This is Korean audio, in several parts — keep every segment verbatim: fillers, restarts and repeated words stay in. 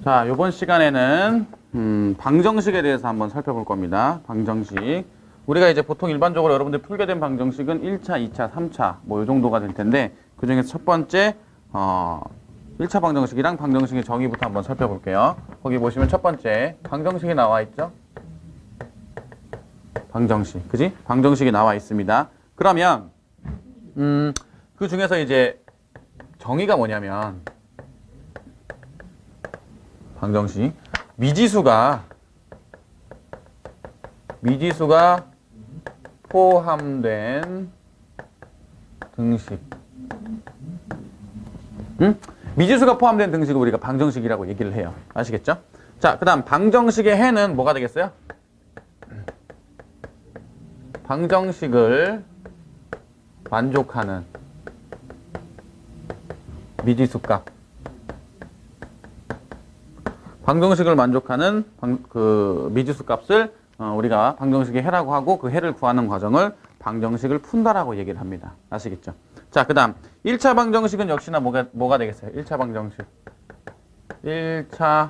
자, 이번 시간에는 음, 방정식에 대해서 한번 살펴볼 겁니다. 방정식. 우리가 이제 보통 일반적으로 여러분들 풀게 된 방정식은 일 차, 이 차, 삼 차 뭐 이 정도가 될 텐데 그 중에서 첫 번째 어, 일 차 방정식이랑 방정식의 정의부터 한번 살펴볼게요. 거기 보시면 첫 번째 방정식이 나와 있죠? 방정식. 그지? 방정식이 나와 있습니다. 그러면 음, 그 중에서 이제 정의가 뭐냐면 방정식 미지수가 미지수가 포함된 등식. 응? 미지수가 포함된 등식을 우리가 방정식이라고 얘기를 해요. 아시겠죠? 자, 그 다음 방정식의 해는 뭐가 되겠어요? 방정식을 만족하는 미지수 값. 방정식을 만족하는 방, 그 미지수 값을 어, 우리가 방정식의 해라고 하고 그 해를 구하는 과정을 방정식을 푼다라고 얘기를 합니다. 아시겠죠? 자, 그 다음 일 차 방정식은 역시나 뭐가, 뭐가 되겠어요? 일 차 방정식. 일 차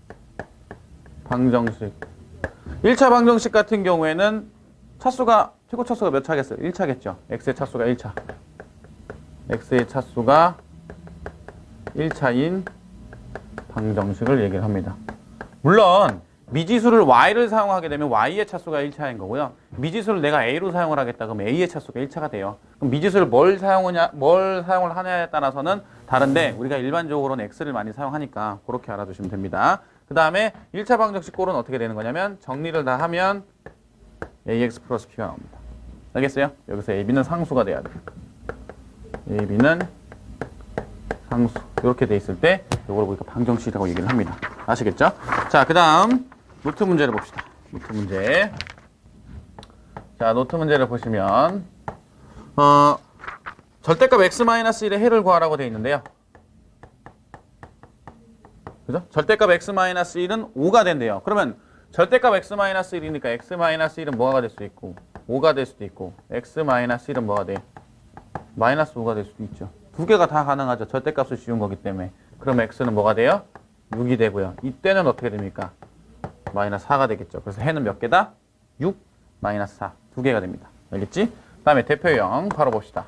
방정식. 일 차 방정식 같은 경우에는 차수가, 최고 차수가 몇 차겠어요? 일 차겠죠? x의 차수가 일 차. x의 차수가 일 차인 방정식을 얘기를 합니다. 물론 미지수를 y를 사용하게 되면 y의 차수가 일 차인 거고요. 미지수를 내가 a로 사용을 하겠다 그러면 a의 차수가 일 차가 돼요. 그럼 미지수를 뭘 사용하냐, 뭘 사용을 하냐에 따라서는 다른데 우리가 일반적으로는 x를 많이 사용하니까 그렇게 알아두시면 됩니다. 그 다음에 일 차 방정식 꼴은 어떻게 되는 거냐면 정리를 다 하면 ax 플러스 b가 나옵니다. 알겠어요? 여기서 ab는 상수가 돼야 돼요. ab는 상수. 이렇게 돼 있을 때 이걸 우리가 방정식이라고 얘기를 합니다. 아시겠죠? 자, 그 다음 노트 문제를 봅시다. 노트 문제. 자, 노트 문제를 보시면 어, 절대값 x-일의 해를 구하라고 돼 있는데요. 그죠? 절대값 x-일은 오가 된대요. 그러면 절대값 x-일이니까 x-일은 뭐가 될 수 있고 오가 될 수도 있고 x-일은 뭐가 돼? 마이너스 오가 될 수도 있죠. 두 개가 다 가능하죠. 절대값을 지운 거기 때문에. 그럼 x는 뭐가 돼요? 육이 되고요. 이때는 어떻게 됩니까? 마이너스 사가 되겠죠. 그래서 해는 몇 개다? 육, 마이너스 사. 두 개가 됩니다. 알겠지? 그 다음에 대표형 바로 봅시다.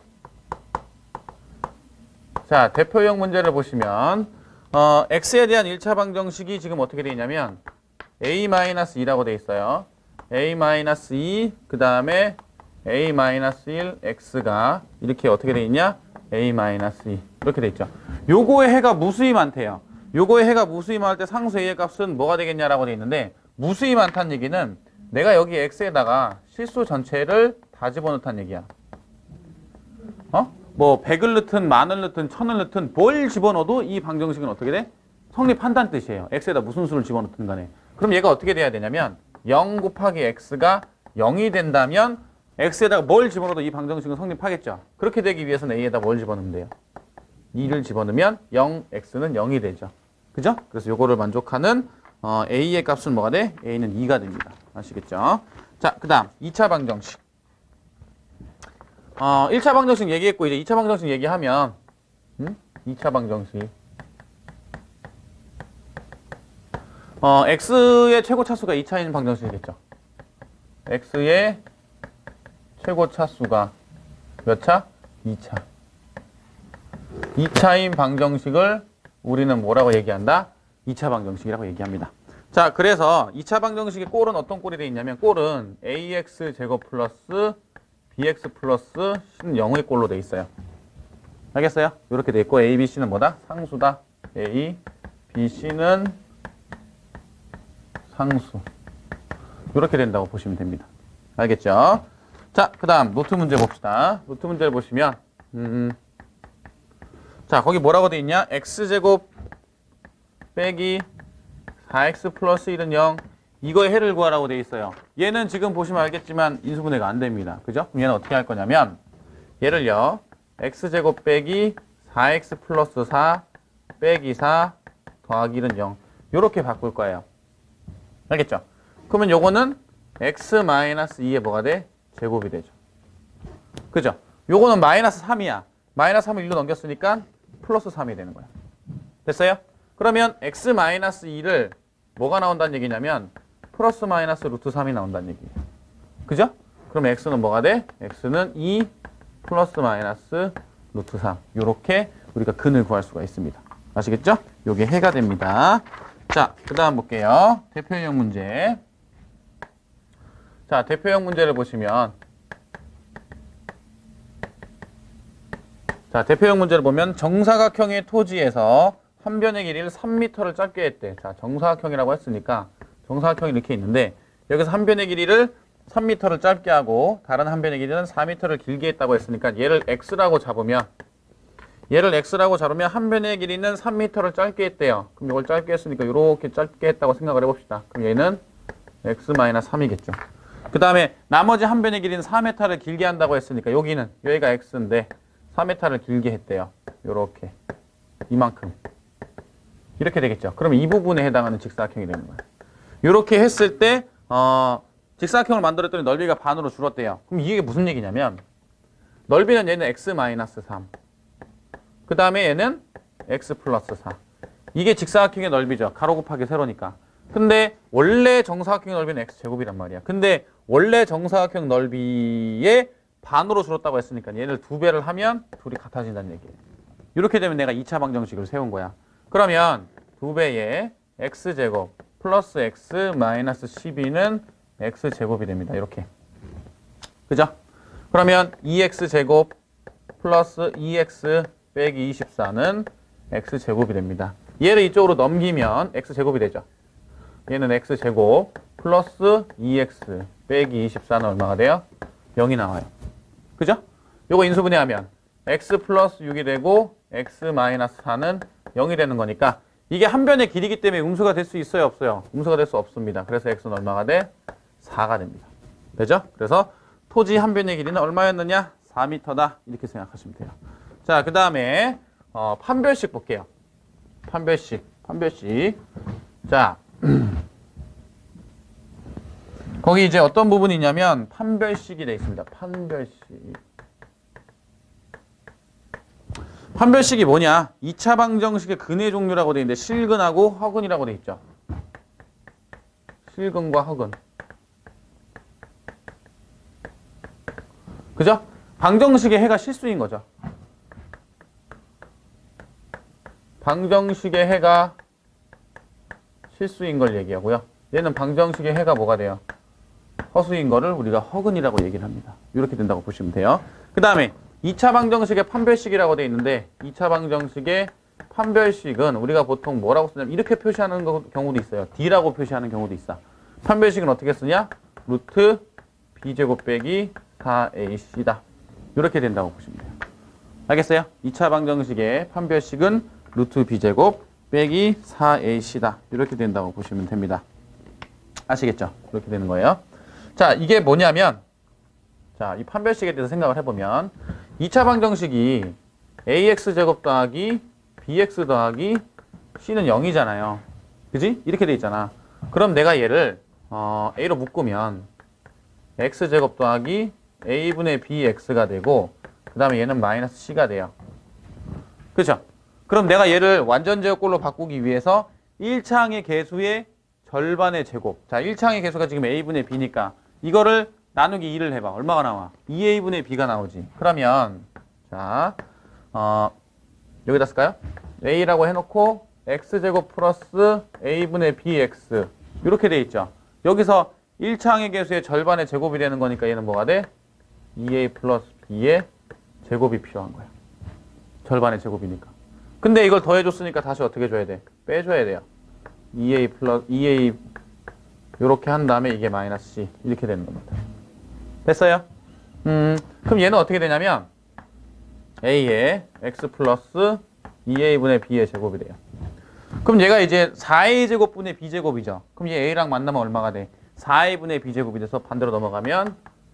자, 대표형 문제를 보시면 어, x에 대한 일 차 방정식이 지금 어떻게 되어 있냐면 a-이라고 되어 있어요. a-이, 그 다음에 a-일, x가 이렇게 어떻게 되어 있냐? a-이 이렇게 돼 있죠. 요거의 해가 무수히 많대요. 요거의 해가 무수히 많을 때 상수 a의 값은 뭐가 되겠냐라고 돼 있는데 무수히 많다는 얘기는 내가 여기 x에다가 실수 전체를 다 집어넣다는 얘기야. 어? 뭐 백을 넣든 만을 넣든 천을 넣든 뭘 집어넣어도 이 방정식은 어떻게 돼? 성립한다는 뜻이에요. x에다 무슨 수를 집어넣든 간에. 그럼 얘가 어떻게 돼야 되냐면 영 곱하기 x가 영이 된다면 x에다가 뭘 집어넣어도 이 방정식은 성립하겠죠. 그렇게 되기 위해서는 a에다 뭘 집어넣으면 돼요? 이를 집어넣으면 영, x는 영이 되죠. 그죠? 그래서 요거를 만족하는 어, a의 값은 뭐가 돼? a는 이가 됩니다. 아시겠죠? 자, 그 다음 이 차 방정식. 어, 일 차 방정식 얘기했고 이제 이 차 방정식 얘기하면 음? 이 차 방정식 어, x의 최고 차수가 이 차인 방정식이겠죠. x의 최고 차수가 몇 차? 이 차. 이 차인 방정식을 우리는 뭐라고 얘기한다? 이 차 방정식이라고 얘기합니다. 자, 그래서 이 차 방정식의 꼴은 어떤 꼴이 되어 있냐면 꼴은 ax 제곱 플러스 bx 플러스 c는 영의 꼴로 되어 있어요. 알겠어요? 이렇게 되어 있고 a, b, c는 뭐다? 상수다. a, b, c는 상수. 이렇게 된다고 보시면 됩니다. 알겠죠? 자, 그 다음 노트 문제 봅시다. 노트 문제를 보시면 음, 자, 거기 뭐라고 돼 있냐? x제곱 빼기 사 엑스 플러스 일은 영. 이거의 해를 구하라고 돼 있어요. 얘는 지금 보시면 알겠지만 인수분해가 안 됩니다. 그죠? 그럼 얘는 어떻게 할 거냐면 얘를요. x제곱 빼기 사 엑스 플러스 사 빼기 사 더하기 일은 영. 요렇게 바꿀 거예요. 알겠죠? 그러면 요거는 x-이에 뭐가 돼? 제곱이 되죠. 그죠? 요거는 마이너스 삼이야. 마이너스 삼을 일로 넘겼으니까 플러스 삼이 되는 거야. 됐어요? 그러면 x 마이너스 이를 뭐가 나온다는 얘기냐면 플러스 마이너스 루트 삼이 나온다는 얘기예요. 그죠? 그럼 x는 뭐가 돼? x는 이 플러스 마이너스 루트 삼. 요렇게 우리가 근을 구할 수가 있습니다. 아시겠죠? 요게 해가 됩니다. 자, 그 다음 볼게요. 대표형 문제. 자, 대표형 문제를 보시면 자, 대표형 문제를 보면 정사각형의 토지에서 한 변의 길이를 삼 미터를 짧게 했대. 자, 정사각형이라고 했으니까 정사각형이 이렇게 있는데 여기서 한 변의 길이를 삼 미터를 짧게 하고 다른 한 변의 길이는 사 미터를 길게 했다고 했으니까 얘를 x라고 잡으면 얘를 x라고 잡으면 한 변의 길이는 삼 미터를 짧게 했대요. 그럼 이걸 짧게 했으니까 이렇게 짧게 했다고 생각을 해봅시다. 그럼 얘는 x 마이너스 삼이겠죠. 그 다음에 나머지 한 변의 길이는 사 미터를 길게 한다고 했으니까 여기는 여기가 x인데 사 미터를 길게 했대요. 요렇게 이만큼 이렇게 되겠죠. 그러면 이 부분에 해당하는 직사각형이 되는 거예요. 이렇게 했을 때 어, 직사각형을 만들었더니 넓이가 반으로 줄었대요. 그럼 이게 무슨 얘기냐면 넓이는 얘는 x 마이너스 삼 그 다음에 얘는 x 플러스 사. 이게 직사각형의 넓이죠. 가로 곱하기 세로니까. 근데 원래 정사각형의 넓이는 x제곱이란 말이야. 근데 원래 정사각형 넓이의 반으로 줄었다고 했으니까 얘를 두 배를 하면 둘이 같아진다는 얘기예요. 이렇게 되면 내가 이 차 방정식을 세운 거야. 그러면 두 배의 x제곱 플러스 x 마이너스 십이는 x제곱이 됩니다. 이렇게. 그죠? 그러면 이 엑스제곱 플러스 이 엑스 빼기 이십사는 x제곱이 됩니다. 얘를 이쪽으로 넘기면 x제곱이 되죠. 얘는 x제곱 플러스 이 엑스 빼기 이십사는 얼마가 돼요? 영이 나와요. 그죠? 요거 인수분해하면 x 플러스 육이 되고 x 마이너스 사는 영이 되는 거니까 이게 한 변의 길이기 때문에 음수가 될 수 있어요? 없어요? 음수가 될 수 없습니다. 그래서 x는 얼마가 돼? 사가 됩니다. 되죠? 그래서 토지 한 변의 길이는 얼마였느냐? 사 미터다. 이렇게 생각하시면 돼요. 자, 그 다음에 어, 판별식 볼게요. 판별식. 판별식. 자, 거기 이제 어떤 부분이 있냐면 판별식이 되어 있습니다. 판별식. 판별식이 뭐냐? 이 차 방정식의 근의 종류라고 되어 있는데 실근하고 허근이라고 되어 있죠. 실근과 허근. 그죠? 방정식의 해가 실수인 거죠. 방정식의 해가 실수인 걸 얘기하고요. 얘는 방정식의 해가 뭐가 돼요? 허수인 거를 우리가 허근이라고 얘기를 합니다. 이렇게 된다고 보시면 돼요. 그 다음에 이 차 방정식의 판별식이라고 되어 있는데 이 차 방정식의 판별식은 우리가 보통 뭐라고 쓰냐면 이렇게 표시하는 경우도 있어요. D라고 표시하는 경우도 있어. 판별식은 어떻게 쓰냐? 루트 B제곱 빼기 사 에이씨다. 이렇게 된다고 보시면 돼요. 알겠어요? 이 차 방정식의 판별식은 루트 B제곱 빼기 사 에이씨다. 이렇게 된다고 보시면 됩니다. 아시겠죠? 이렇게 되는 거예요. 자, 이게 뭐냐면 자, 이 판별식에 대해서 생각을 해보면 이 차 방정식이 ax제곱 더하기 bx 더하기 c는 영이잖아요. 그지? 이렇게 돼 있잖아. 그럼 내가 얘를 어, a로 묶으면 x제곱 더하기 a분의 bx가 되고 그 다음에 얘는 마이너스 c가 돼요. 그죠? 그럼 내가 얘를 완전 제곱꼴로 바꾸기 위해서 일 차항의 개수의 절반의 제곱. 자, 일 차항의 개수가 지금 a분의 b니까 이거를 나누기 이를 해봐. 얼마가 나와? 이 에이분의 b가 나오지. 그러면 자, 어, 여기다 쓸까요? a라고 해놓고 x제곱 플러스 a분의 bx 이렇게 돼 있죠. 여기서 일 차항의 개수의 절반의 제곱이 되는 거니까 얘는 뭐가 돼? 이 에이 플러스 b의 제곱이 필요한 거야. 절반의 제곱이니까. 근데 이걸 더해줬으니까 다시 어떻게 해줘야 돼? 빼줘야 돼요. 이 에이 플러스 이 에이 이렇게 한 다음에 이게 마이너스 c 이렇게 되는 겁니다. 됐어요? 음, 그럼 얘는 어떻게 되냐면 a의 x 플러스 이 에이분의 b의 제곱이 돼요. 그럼 얘가 이제 사 에이 제곱분의 b제곱이죠. 그럼 얘 a랑 만나면 얼마가 돼? 사 에이분의 b제곱이 돼서 반대로 넘어가면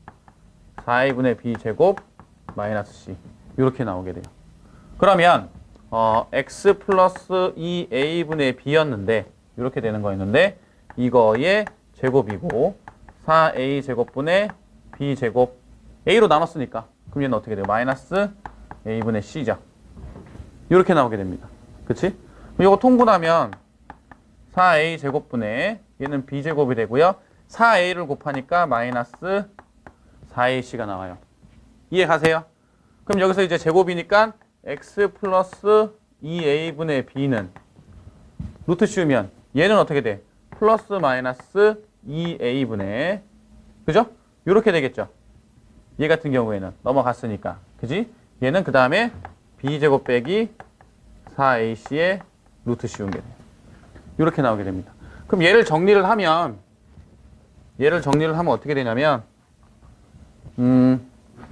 사 에이분의 b제곱 마이너스 c 이렇게 나오게 돼요. 그러면 어, x 플러스 이 에이분의 b였는데 이렇게 되는 거였는데 이거의 제곱이고 사 에이 제곱분의 b제곱 a로 나눴으니까 그럼 얘는 어떻게 돼요? 마이너스 a분의 c죠. 이렇게 나오게 됩니다. 그치? 이거 통분하면 사 에이 제곱분의 얘는 b제곱이 되고요. 사 에이를 곱하니까 마이너스 사 에이씨가 나와요. 이해 가세요? 그럼 여기서 이제 제곱이니까 x 플러스 이 에이분의 b는 루트 씌우면 얘는 어떻게 돼? 플러스 마이너스 이 에이분의 그죠? 요렇게 되겠죠. 얘 같은 경우에는 넘어갔으니까 그지? 얘는 그 다음에 b제곱 빼기 사 에이씨의 루트 씌운 게 돼요. 요렇게 나오게 됩니다. 그럼 얘를 정리를 하면 얘를 정리를 하면 어떻게 되냐면 음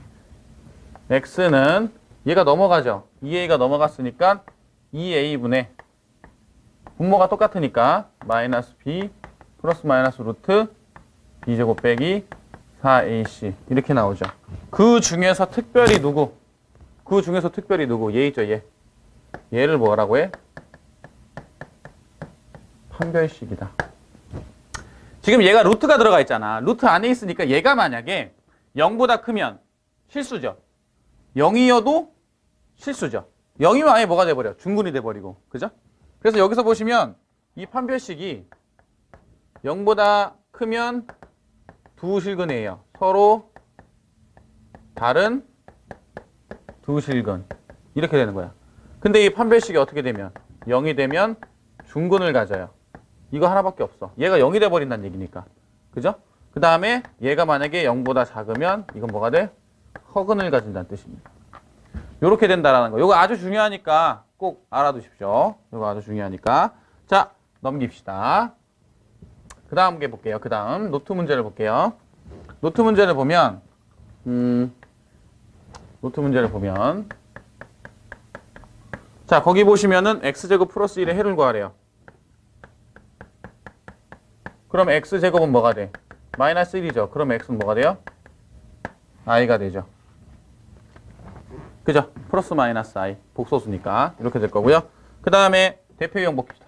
x는 얘가 넘어가죠. 이 에이가 넘어갔으니까 이 에이분의 분모가 똑같으니까 마이너스 b 플러스 마이너스 루트 b제곱 빼기 사 에이씨 이렇게 나오죠. 그 중에서 특별히 누구? 그 중에서 특별히 누구? 얘 있죠, 얘. 얘를 뭐라고 해? 판별식이다. 지금 얘가 루트가 들어가 있잖아. 루트 안에 있으니까 얘가 만약에 영보다 크면 실수죠. 영이어도 실수죠. 영이면 아예 뭐가 돼버려? 중근이 돼버리고. 그죠? 그래서 여기서 보시면 이 판별식이 영보다 크면 두 실근이에요. 서로 다른 두 실근. 이렇게 되는 거야. 근데 이 판별식이 어떻게 되면? 영이 되면 중근을 가져요. 이거 하나밖에 없어. 얘가 영이 돼버린다는 얘기니까. 그죠? 그 다음에 얘가 만약에 영보다 작으면 이건 뭐가 돼? 허근을 가진다는 뜻입니다. 요렇게 된다라는 거. 요거 아주 중요하니까 꼭 알아두십시오. 요거 아주 중요하니까. 자, 넘깁시다. 그 다음 게 볼게요. 그 다음 노트 문제를 볼게요. 노트 문제를 보면 음, 노트 문제를 보면 자, 거기 보시면은 x제곱 플러스 일의 해를 구하래요. 그럼 x제곱은 뭐가 돼? 마이너스 일이죠. 그럼 x는 뭐가 돼요? i가 되죠. 그죠? 플러스 마이너스 i. 복소수니까 이렇게 될 거고요. 그 다음에 대표 유형 봅시다.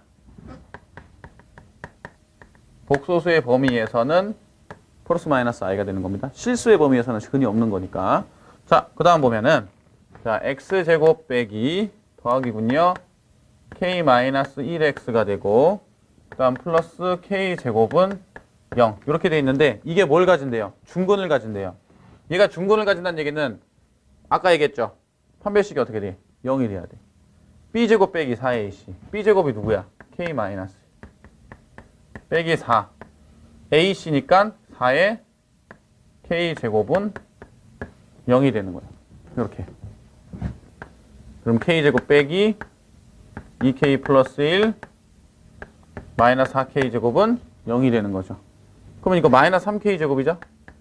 복소수의 범위에서는 플러스 마이너스 i가 되는 겁니다. 실수의 범위에서는 근이 없는 거니까. 자, 그 다음 보면은 자, x제곱 빼기 더하기군요. k 마이너스 일 엑스가 되고 그 다음 플러스 k제곱은 영. 이렇게 돼 있는데 이게 뭘 가진대요? 중근을 가진대요. 얘가 중근을 가진다는 얘기는 아까 얘기했죠. 판별식이 어떻게 돼? 영이 돼야 돼. b제곱 빼기 사 에이씨. b제곱이 누구야? k 마이너스 빼기 사. ac니까 사의 k제곱은 영이 되는 거야. 이렇게. 그럼 k제곱 빼기 이 케이 플러스 일 마이너스 사 케이 제곱은 영이 되는 거죠. 그러면 이거 마이너스 삼 케이 제곱이죠?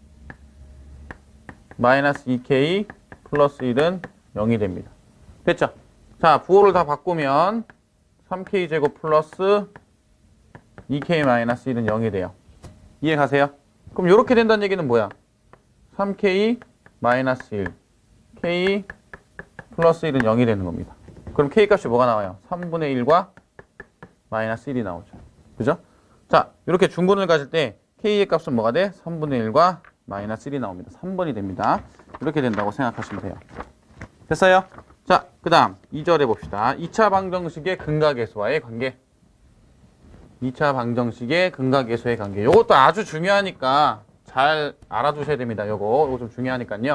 마이너스 이 케이 플러스 일은 영이 됩니다. 됐죠? 자, 부호를 다 바꾸면 삼 케이 제곱 플러스 이 케이 마이너스 일은 영이 돼요. 이해 가세요? 그럼 이렇게 된다는 얘기는 뭐야? 삼 케이 마이너스 일, k 플러스 일은 영이 되는 겁니다. 그럼 k 값이 뭐가 나와요? 삼분의 일과 마이너스 일이 나오죠. 그죠? 자, 이렇게 중근을 가질 때 k의 값은 뭐가 돼? 삼분의 일과 마이너스 일이 나옵니다. 삼 번이 됩니다. 이렇게 된다고 생각하시면 돼요. 됐어요? 자, 그 다음 이 절에 봅시다. 이 차 방정식의 근각계수와의 관계. 이 차 방정식의 근각계수의 관계. 이것도 아주 중요하니까 잘 알아두셔야 됩니다. 요거, 요거 좀 중요하니까요.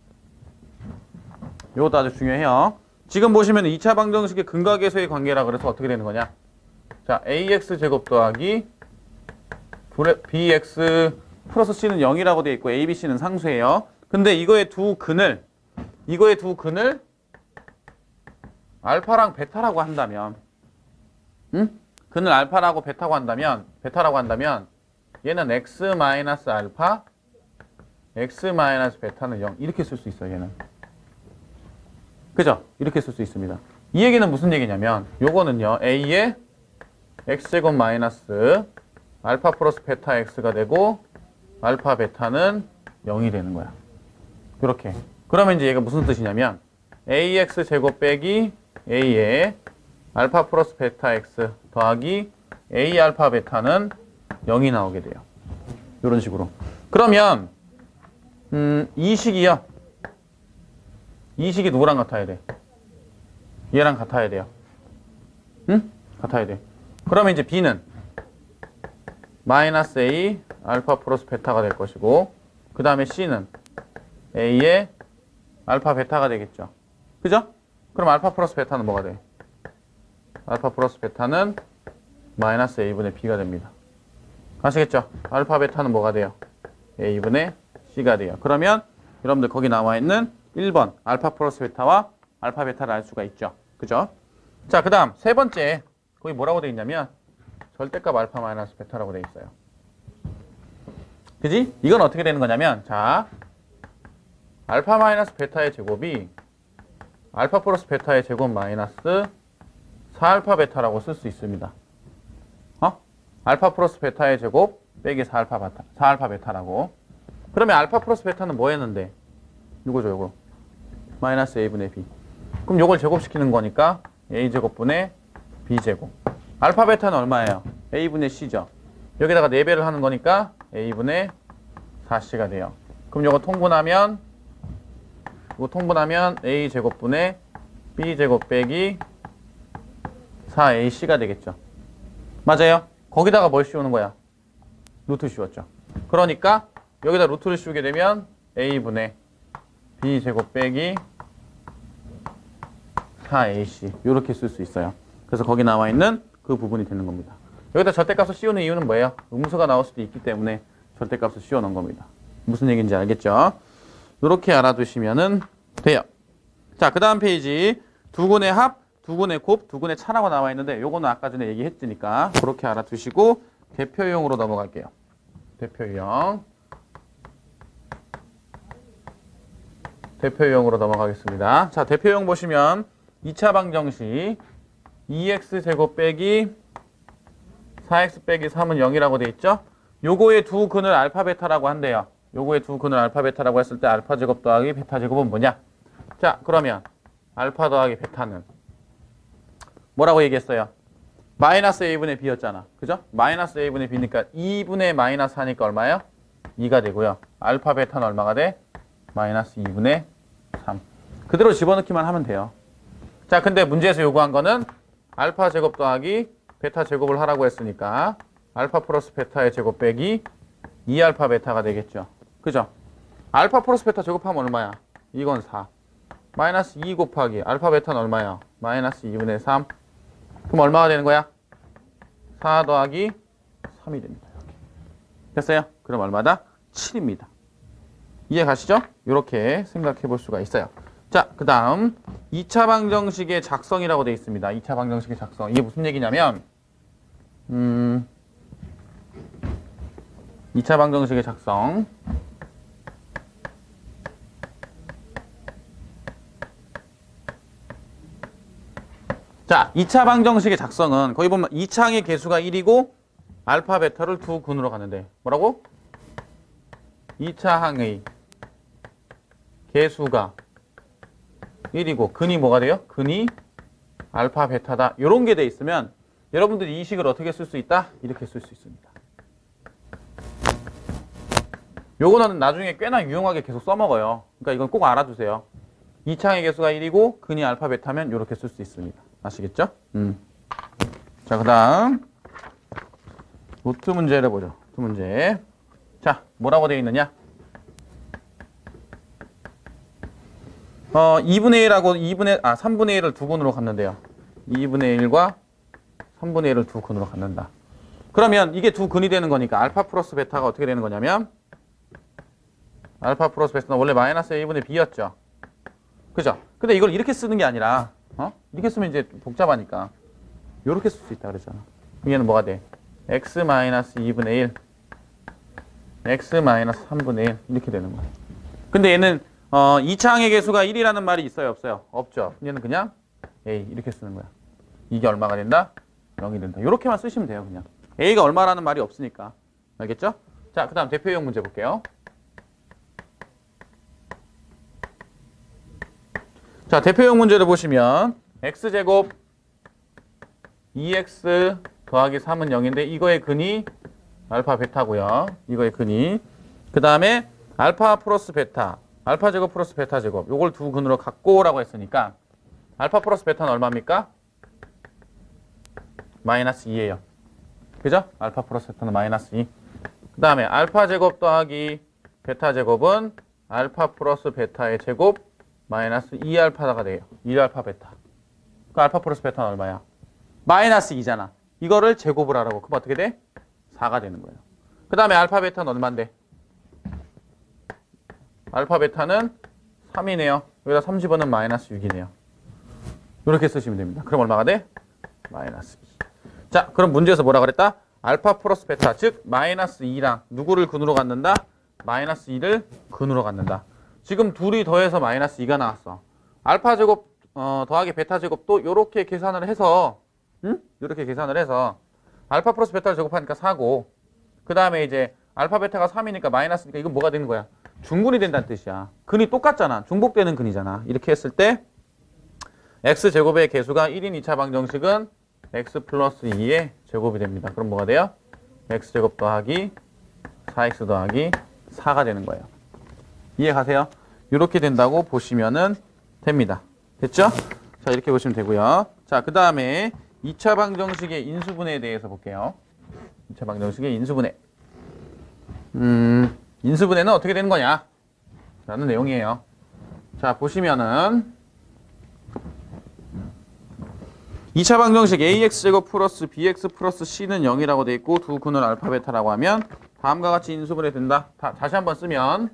요것도 아주 중요해요. 지금 보시면 이 차 방정식의 근각계수의 관계라 그래서 어떻게 되는 거냐? 자, ax 제곱 더하기 bx 플러스 c는 영이라고 되어 있고 abc는 상수예요. 근데 이거의 두 근을 이거의 두 근을 알파랑 베타라고 한다면 응? 근을 알파라고 베타라고 한다면 베타라고 한다면 얘는 x 마이너스 알파 x 마이너스 베타는 영 이렇게 쓸 수 있어요. 얘는. 그죠? 이렇게 쓸 수 있습니다. 이 얘기는 무슨 얘기냐면 요거는요. a의 x제곱 마이너스 알파 플러스 베타 x가 되고 알파 베타는 영이 되는 거야. 이렇게. 그러면 이제 얘가 무슨 뜻이냐면 ax 제곱 빼기 a의 알파 플러스 베타 x 더하기 a 알파 베타는 영이 나오게 돼요. 이런 식으로. 그러면 음, 이 식이요. 이 식이 누구랑 같아야 돼? 얘랑 같아야 돼요. 응? 같아야 돼. 그러면 이제 B는 마이너스 A 알파 플러스 베타가 될 것이고 그 다음에 C는 A의 알파 베타가 되겠죠. 그죠? 그럼 알파 플러스 베타는 뭐가 돼? 알파 플러스 베타는 마이너스 A분의 B가 됩니다. 아시겠죠? 알파 베타는 뭐가 돼요? A분의 C가 돼요. 그러면 여러분들 거기 나와 있는 일 번 알파 플러스 베타와 알파 베타를 알 수가 있죠. 그죠? 자, 그 다음 세 번째 거기 뭐라고 돼 있냐면 절대값 알파 마이너스 베타라고 돼 있어요. 그지? 이건 어떻게 되는 거냐면 자, 알파 마이너스 베타의 제곱이 알파 플러스 베타의 제곱 마이너스 사 알파 베타라고 쓸 수 있습니다. 어? 알파 플러스 베타의 제곱 빼기 사 알파 베타, 사 알파 베타라고. 그러면 알파 플러스 베타는 뭐 했는데? 이거죠, 이거. 마이너스 A분의 B. 그럼 이걸 제곱시키는 거니까 A제곱분의 B제곱. 알파 베타는 얼마예요? A분의 C죠. 여기다가 네 배를 하는 거니까 A분의 사 C가 돼요. 그럼 이거 통분하면 이거 통분하면 A제곱분의 B제곱 빼기 사 에이 씨가 되겠죠. 맞아요? 거기다가 뭘 씌우는 거야? 루트 씌웠죠. 그러니까 여기다 루트를 씌우게 되면 A분의 B제곱 빼기 사 에이 씨 이렇게 쓸 수 있어요. 그래서 거기 나와 있는 그 부분이 되는 겁니다. 여기다 절대값을 씌우는 이유는 뭐예요? 음수가 나올 수도 있기 때문에 절대값을 씌워 놓은 겁니다. 무슨 얘기인지 알겠죠? 이렇게 알아두시면 돼요. 자, 그 다음 페이지 두근의 합, 두근의 곱, 두근의 차라고 나와 있는데 요거는 아까 전에 얘기했으니까 그렇게 알아두시고 대표유형으로 넘어갈게요. 대표유형. 대표유형으로 넘어가겠습니다. 자, 대표유형 보시면 이 차 방정식 이 엑스 제곱 빼기 사 엑스 빼기 삼은 영이라고 돼 있죠? 요거의 두 근을 알파 베타라고 한대요. 요거의 두 근을 알파 베타라고 했을 때 알파 제곱 더하기 베타 제곱은 뭐냐? 자, 그러면 알파 더하기 베타는 뭐라고 얘기했어요? 마이너스 A분의 B였잖아. 그죠? 마이너스 A분의 B니까 이분의 마이너스 하니까 얼마예요? 이가 되고요. 알파 베타는 얼마가 돼? 마이너스 이분의 삼. 그대로 집어넣기만 하면 돼요. 자, 근데 문제에서 요구한 거는 알파 제곱 더하기 베타 제곱을 하라고 했으니까 알파 플러스 베타의 제곱 빼기 이 알파 베타가 되겠죠. 그죠? 알파 플러스 베타 제곱하면 얼마야? 이건 사. 마이너스 이 곱하기 알파 베타는 얼마야? 마이너스 이분의 삼. 그럼 얼마가 되는 거야? 사 더하기 삼이 됩니다. 이렇게. 됐어요? 그럼 얼마다? 칠입니다. 이해 가시죠? 이렇게 생각해 볼 수가 있어요. 자, 그 다음 이 차 방정식의 작성이라고 되어 있습니다. 이 차 방정식의 작성. 이게 무슨 얘기냐면 음, 이 차 방정식의 작성. 자, 이 차 방정식의 작성은 거기 보면 이 차항의 개수가 일이고 알파 베타를 두 근으로 가는데 뭐라고? 이 차항의 개수가 일이고 근이 뭐가 돼요? 근이 알파 베타다. 이런 게 돼 있으면 여러분들이 이 식을 어떻게 쓸 수 있다? 이렇게 쓸 수 있습니다. 요거는 나중에 꽤나 유용하게 계속 써먹어요. 그러니까 이건 꼭 알아두세요. 이 차항의 개수가 일이고 근이 알파 베타면 이렇게 쓸 수 있습니다. 아시겠죠? 음. 자, 그 다음 루트 문제를 보죠. 루트 문제. 자, 뭐라고 되어 있느냐? 어, 이분의 일하고 이분의, 아, 삼분의 일을 두 근으로 갖는데요. 이분의 일과 삼분의 일을 두 근으로 갖는다. 그러면 이게 두 근이 되는 거니까 알파 플러스 베타가 어떻게 되는 거냐면 알파 플러스 베타는 원래 마이너스 A분의 B였죠. 그죠? 근데 이걸 이렇게 쓰는 게 아니라 어? 이렇게 쓰면 이제 복잡하니까 이렇게 쓸 수 있다 그랬잖아. 얘는 뭐가 돼? x 마이너스 이분의 일 x 마이너스 삼분의 일 이렇게 되는 거야. 근데 얘는 어, 이 차항의 개수가 일이라는 말이 있어요? 없어요? 없죠. 얘는 그냥 a 이렇게 쓰는 거야. 이게 얼마가 된다? 영이 된다. 이렇게만 쓰시면 돼요. 그냥 a가 얼마라는 말이 없으니까. 알겠죠? 자, 그 다음 대표용 문제 볼게요. 자, 대표용 문제를 보시면 x제곱 이 엑스 더하기 삼은 영인데 이거의 근이 알파 베타고요. 이거의 근이. 그 다음에 알파 플러스 베타, 알파 제곱 플러스 베타 제곱 요걸 두 근으로 갖고라고 했으니까 알파 플러스 베타는 얼마입니까? 마이너스 이예요. 그죠? 알파 플러스 베타는 마이너스 이. 그 다음에 알파 제곱 더하기 베타 제곱은 알파 플러스 베타의 제곱 마이너스 이 알파가 돼요. 이 알파 베타. 그 알파 플러스 베타는 얼마야? 마이너스 이잖아. 이거를 제곱을 하라고. 그럼 어떻게 돼? 사가 되는 거예요. 그 다음에 알파 베타는 얼마인데? 알파 베타는 삼이네요. 여기다 삼 집어넣으면 마이너스 육이네요. 이렇게 쓰시면 됩니다. 그럼 얼마가 돼? 마이너스 이. 자, 그럼 문제에서 뭐라 그랬다? 알파 플러스 베타, 즉 마이너스 이랑 누구를 근으로 갖는다? 마이너스 이를 근으로 갖는다. 지금 둘이 더해서 마이너스 이가 나왔어. 알파 제곱 어, 더하기 베타 제곱도 이렇게 계산을 해서 응? 이렇게 계산을 해서 알파 플러스 베타를 제곱하니까 사고, 그 다음에 이제 알파 베타가 삼이니까 마이너스니까 이건 뭐가 되는 거야? 중근이 된다는 뜻이야. 근이 똑같잖아. 중복되는 근이잖아. 이렇게 했을 때 x제곱의 개수가 일인 이 차 방정식은 x 플러스 이의 제곱이 됩니다. 그럼 뭐가 돼요? x제곱 더하기 사 엑스 더하기 사가 되는 거예요. 이해 가세요? 이렇게 된다고 보시면은 됩니다. 됐죠? 자, 이렇게 보시면 되고요. 자, 그 다음에 이 차 방정식의 인수분해에 대해서 볼게요. 이 차 방정식의 인수분해. 음, 인수분해는 어떻게 되는 거냐? 라는 내용이에요. 자, 보시면은 이 차 방정식 ax제곱 플러스 bx 플러스 c는 영이라고 돼 있고 두 근을 알파 베타라고 하면 다음과 같이 인수분해 된다. 다, 다시 한번 쓰면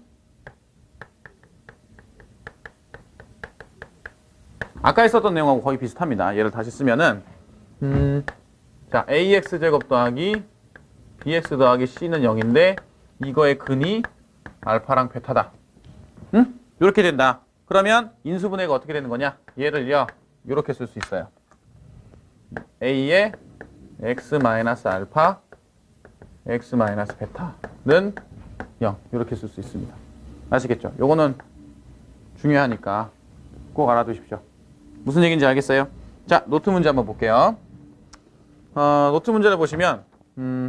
아까 했었던 내용하고 거의 비슷합니다. 얘를 다시 쓰면은 음, 자, ax제곱 더하기 bx 더하기 c는 영인데 이거의 근이 알파랑 베타다. 응? 이렇게 된다. 그러면 인수분해가 어떻게 되는 거냐? 얘를요, 이렇게 쓸 수 있어요. a의 x 마이너스 알파, x 마이너스 베타는 영. 이렇게 쓸 수 있습니다. 아시겠죠? 요거는 중요하니까 꼭 알아두십시오. 무슨 얘기인지 알겠어요? 자, 노트 문제 한번 볼게요. 어, 노트 문제를 보시면 음,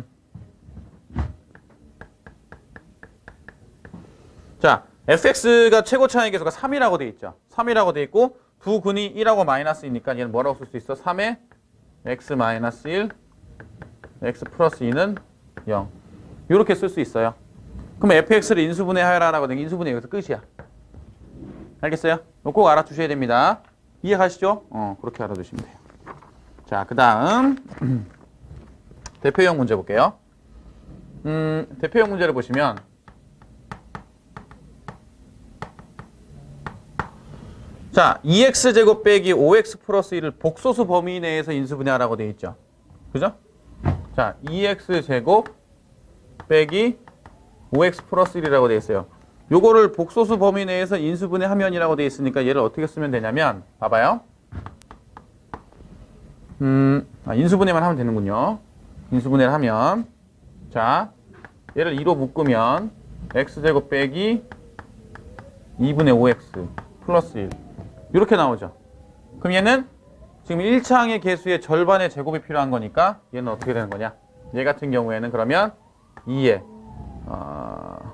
자, fx가 최고 차이 계수가 삼이라고 돼 있죠. 삼이라고 돼 있고 두 근이 일하고 마이너스이니까 얘는 뭐라고 쓸 수 있어? 삼의 x 마이너스 일, x 플러스 이는 영. 이렇게 쓸 수 있어요. 그럼 fx를 인수분해하라라고 되면 인수분해 여기서 끝이야. 알겠어요? 꼭 알아두셔야 됩니다. 이해가시죠? 어, 그렇게 알아두시면 돼요. 자, 그 다음 대표형 문제 볼게요. 음, 대표형 문제를 보시면 자, 이 엑스 제곱 빼기 오 엑스 플러스 일을 복소수 범위 내에서 인수분해하라고 되어 있죠. 그죠? 자, 이 엑스 제곱 빼기 오 엑스 플러스 일이라고 되어 있어요. 요거를 복소수 범위 내에서 인수분해하면이라고 되어 있으니까 얘를 어떻게 쓰면 되냐면 봐봐요. 음, 아, 인수분해만 하면 되는군요. 인수분해를 하면 자, 얘를 이로 묶으면 x제곱 빼기 이분의 오 엑스 플러스 일 이렇게 나오죠. 그럼 얘는 지금 일 차항의 개수의 절반의 제곱이 필요한 거니까 얘는 어떻게 되는 거냐? 얘 같은 경우에는 그러면 이에 어,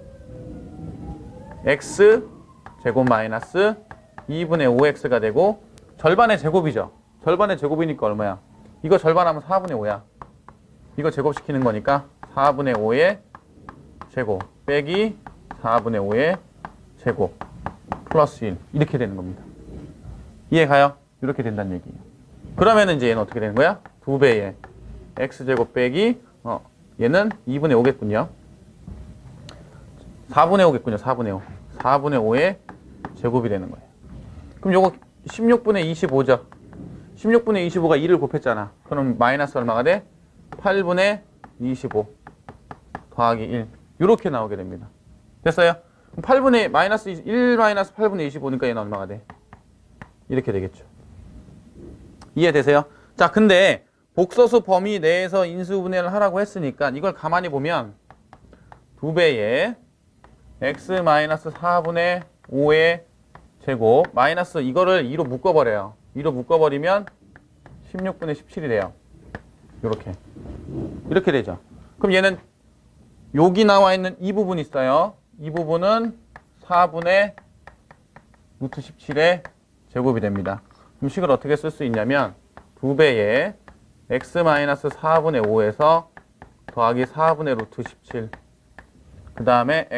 x 제곱 마이너스 이분의 오 엑스가 되고 절반의 제곱이죠. 절반의 제곱이니까 얼마야? 이거 절반하면 사분의 오야. 이거 제곱시키는 거니까 사분의 오의 제곱 빼기 사분의 오의 제곱 플러스 일 이렇게 되는 겁니다. 이해가요? 이렇게 된다는 얘기예요. 그러면은 이제 얘는 어떻게 되는 거야? 두 배의 x제곱 빼기 어, 얘는 이분의 오겠군요. 사분의 오겠군요. 사분의 오. 사분의 오의 제곱이 되는 거예요. 그럼 요거 십육분의 이십오죠. 십육분의 이십오가 이를 곱했잖아. 그럼 마이너스 얼마가 돼? 팔분의 이십오 더하기 일 이렇게 나오게 됩니다. 됐어요? 팔분의 마이너스 일 마이너스 팔분의 이십오니까 얘는 얼마가 돼? 이렇게 되겠죠. 이해되세요? 자, 근데 복소수 범위 내에서 인수분해를 하라고 했으니까 이걸 가만히 보면 두 배의 x 마이너스 사분의 오의 제곱 마이너스 이거를 이로 묶어버려요. 이로 묶어버리면 십육분의 십칠이 돼요. 이렇게 이렇게 되죠. 그럼 얘는 여기 나와 있는 이 부분 있어요. 이 부분은 사분의 루트 십칠의 제곱이 됩니다. 그럼 식을 어떻게 쓸 수 있냐면 두 배의 x-사분의 오에서 더하기 사분의 루트 십칠. 그 다음에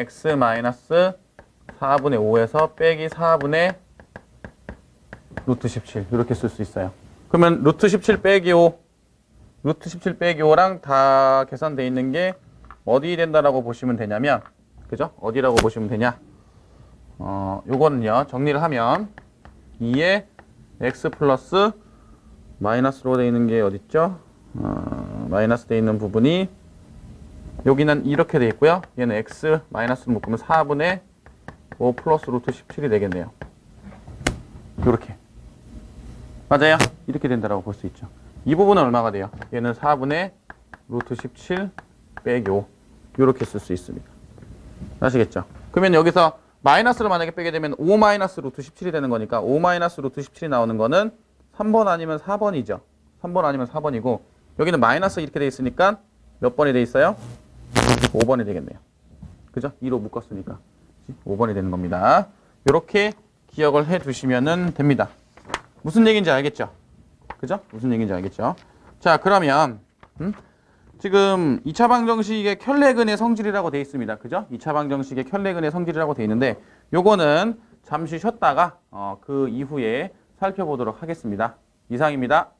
x-사분의 오에서 빼기 사분의 루트 십칠. 이렇게 쓸 수 있어요. 그러면 루트 십칠 빼기 오, 루트 십칠 빼기 오랑 다 계산되어 있는 게 어디 된다라고 보시면 되냐면, 그죠? 어디라고 보시면 되냐? 어, 요거는요, 정리를 하면 이에 x 플러스 마이너스로 되어 있는 게 어딨죠? 어, 마이너스 되어 있는 부분이 여기는 이렇게 되어 있고요. 얘는 x 마이너스로 묶으면 사분의 오 플러스 루트 십칠이 되겠네요. 요렇게. 맞아요? 이렇게 된다라고 볼 수 있죠. 이 부분은 얼마가 돼요? 얘는 사분의 루트 십칠 빼기 오. 요렇게 쓸 수 있습니다. 아시겠죠? 그러면 여기서 마이너스를 만약에 빼게 되면 오 마이너스 루트 십칠이 되는 거니까 오 마이너스 루트 십칠이 나오는 거는 삼 번 아니면 사 번이죠. 삼 번 아니면 사 번이고 여기는 마이너스 이렇게 돼 있으니까 몇 번이 돼 있어요? 오 번이 되겠네요. 그죠? 이로 묶었으니까 오 번이 되는 겁니다. 이렇게 기억을 해 두시면 됩니다. 무슨 얘기인지 알겠죠? 그죠? 무슨 얘기인지 알겠죠? 자, 그러면 음? 지금 이 차 방정식의 켤레근의 성질이라고 되어 있습니다. 그죠? 이 차 방정식의 켤레근의 성질이라고 되어 있는데 요거는 잠시 쉬었다가 어, 그 이후에 살펴보도록 하겠습니다. 이상입니다.